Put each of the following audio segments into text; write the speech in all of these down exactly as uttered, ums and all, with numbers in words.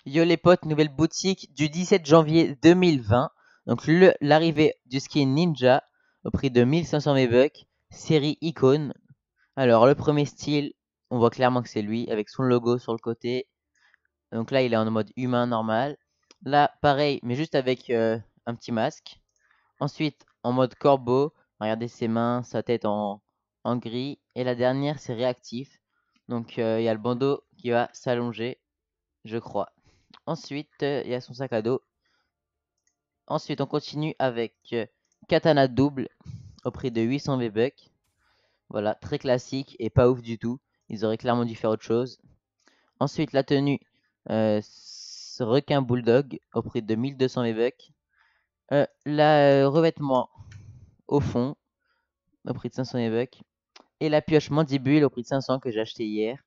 Yo les potes, nouvelle boutique du dix-sept janvier deux mille vingt. Donc le- l'arrivée du skin Ninja au prix de mille cinq cents V-Bucks, série icône. Alors le premier style, on voit clairement que c'est lui avec son logo sur le côté. Donc là il est en mode humain normal. Là pareil mais juste avec euh, un petit masque. Ensuite en mode corbeau, regardez ses mains, sa tête en, en gris. Et la dernière c'est réactif. Donc euh, il y a le bandeau qui va s'allonger, je crois. Ensuite, euh, il y a son sac à dos. Ensuite, on continue avec euh, Katana double au prix de huit cents V-Bucks. Voilà, très classique et pas ouf du tout. Ils auraient clairement dû faire autre chose. Ensuite, la tenue euh, ce requin bulldog au prix de mille deux cents V-Bucks. Euh, la euh, revêtement au fond au prix de cinq cents V-Bucks. Et la pioche mandibule au prix de cinq cents que j'ai acheté hier.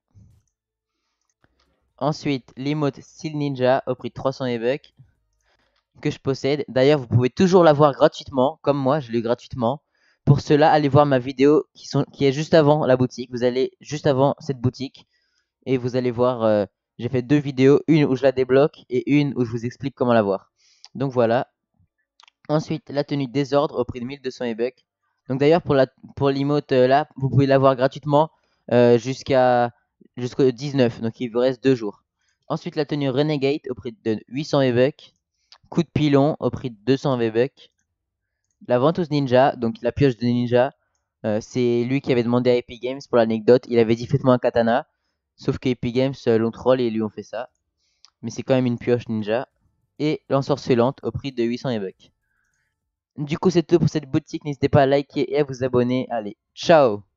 Ensuite, l'emote style ninja au prix de trois cents V-Bucks que je possède. D'ailleurs, vous pouvez toujours l'avoir gratuitement, comme moi, je l'ai gratuitement. Pour cela, allez voir ma vidéo qui, sont, qui est juste avant la boutique. Vous allez juste avant cette boutique et vous allez voir, euh, j'ai fait deux vidéos, une où je la débloque et une où je vous explique comment l'avoir. Donc voilà. Ensuite, la tenue désordre au prix de mille deux cents V-Bucks. Donc d'ailleurs, pour la pour l'emote euh, là, vous pouvez l'avoir gratuitement euh, jusqu'à jusqu'au dix-neuf. Donc il vous reste deux jours. Ensuite, la tenue Renegade au prix de huit cents V-Bucks. Coup de pilon au prix de deux cents V-Bucks. La ventouse ninja, donc la pioche de ninja, euh, c'est lui qui avait demandé à Epic Games pour l'anecdote. Il avait dit faites-moi un katana. Sauf que Epic Games euh, l'ont troll et lui ont fait ça. Mais c'est quand même une pioche ninja. Et l'ensorcelante au prix de huit cents V-Bucks. Du coup, c'est tout pour cette boutique. N'hésitez pas à liker et à vous abonner. Allez, ciao!